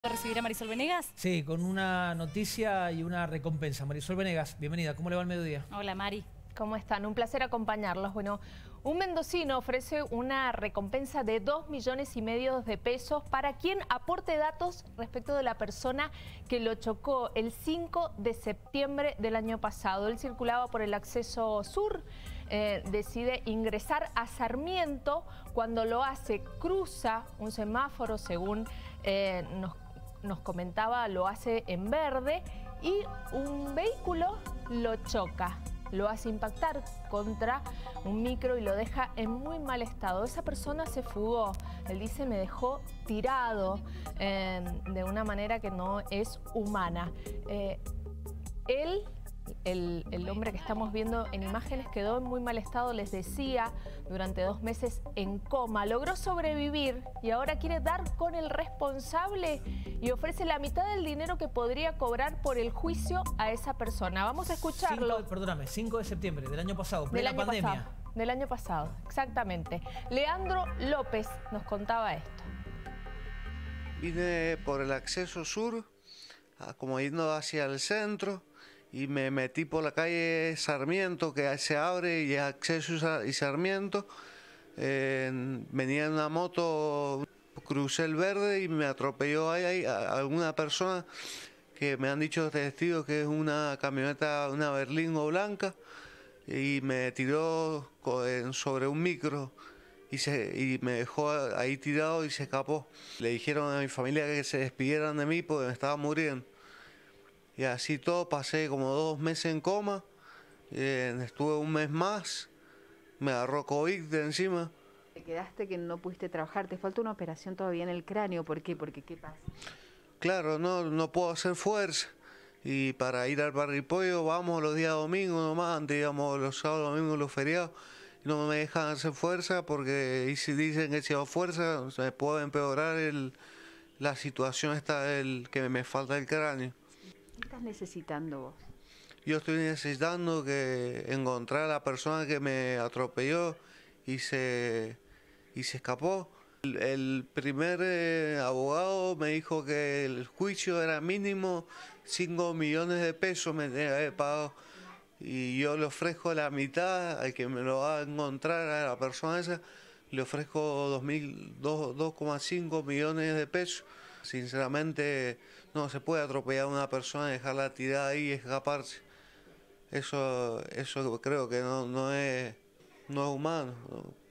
¿Recibir a Marisol Venegas? Sí, con una noticia y una recompensa. Marisol Venegas, bienvenida. ¿Cómo le va el mediodía? Hola, Mari. ¿Cómo están? Un placer acompañarlos. Bueno, un mendocino ofrece una recompensa de 2,5 millones de pesos para quien aporte datos respecto de la persona que lo chocó el 5 de septiembre del año pasado. Él circulaba por el acceso sur, decide ingresar a Sarmiento. Cuando lo hace, cruza un semáforo, según nos comentaba, lo hace en verde y un vehículo lo choca. Lo hace impactar contra un micro y lo deja en muy mal estado. Esa persona se fugó. Él dice, me dejó tirado de una manera que no es humana. El hombre que estamos viendo en imágenes quedó en muy mal estado, les decía, durante 2 meses en coma. Logró sobrevivir y ahora quiere dar con el responsable y ofrece la mitad del dinero que podría cobrar por el juicio a esa persona. Vamos a escucharlo. Perdóname, 5 de septiembre del año pasado, plena pandemia. Del año pasado, exactamente. Leandro López nos contaba esto. Vine por el acceso sur, como yendo hacia el centro, y me metí por la calle Sarmiento, que se abre y es acceso y Sarmiento. Venía en una moto, crucé el verde y me atropelló ahí a una persona que me han dicho testigos que es una camioneta, una berlingo blanca, y me tiró sobre un micro y me dejó ahí tirado y se escapó. Le dijeron a mi familia que se despidieran de mí porque me estaba muriendo. Y así todo, pasé como 2 meses en coma, estuve 1 mes más, me agarró COVID de encima. Te quedaste que no pudiste trabajar, te falta una operación todavía en el cráneo, ¿por qué? Porque ¿qué pasa? Claro, no puedo hacer fuerza, y para ir al Parripollo vamos los días domingos nomás, antes íbamos los sábados, domingos, los feriados, y no me dejan hacer fuerza porque si dicen que si hago fuerza se puede empeorar la situación esta que me falta el cráneo. ¿Qué estás necesitando vos? Yo estoy necesitando encontrar a la persona que me atropelló y se escapó. El primer abogado me dijo que el juicio era mínimo 5 millones de pesos me tenía que haber pagado. Y yo le ofrezco la mitad al que me lo va a encontrar, a la persona esa, le ofrezco 2,5 millones de pesos. Sinceramente no se puede atropellar a una persona, dejarla tirada ahí y escaparse. Eso creo que no es humano.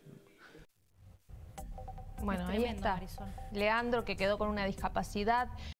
Bueno, Es ahí tremendo, está. Marisol. Leandro, que quedó con una discapacidad.